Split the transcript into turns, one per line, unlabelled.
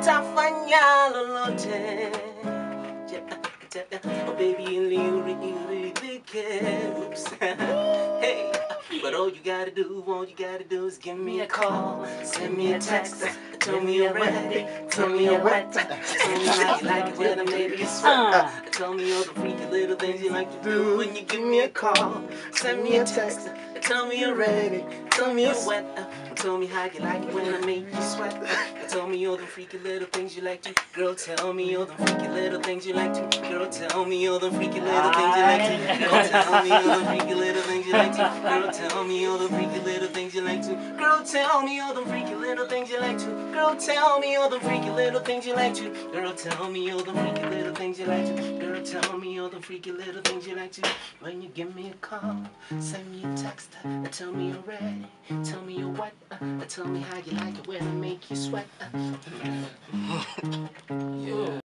nitafanya lolote. Oh baby, you really care. Oops. Hey, but all you gotta do is give me a call, send me a text, tell me you're ready, tell me you're wet, tell me how you like it when I make you sweat. Tell me all the freaky little things you like to do when you give me a call, send me a text, tell me you're ready, tell me you're wet. Tell me how you like it when I make you sweat. Tell me all the freaky little things you like to. Girl, tell me all the freaky little things you like to. Girl, tell me all the freaky little things you like to. Girl, tell me all the freaky little things you like to. Girl, tell me all the freaky little things you like to. Girl, tell me all the freaky little things you like to. Girl, tell me all the freaky little things you like to. Girl, tell me all the freaky little things you like to. Girl, tell me all the freaky little things you like to. When you give me a call, send me a text, tell me you're ready, tell me you're wet. Tell me how you like it when I make you sweat. Yeah.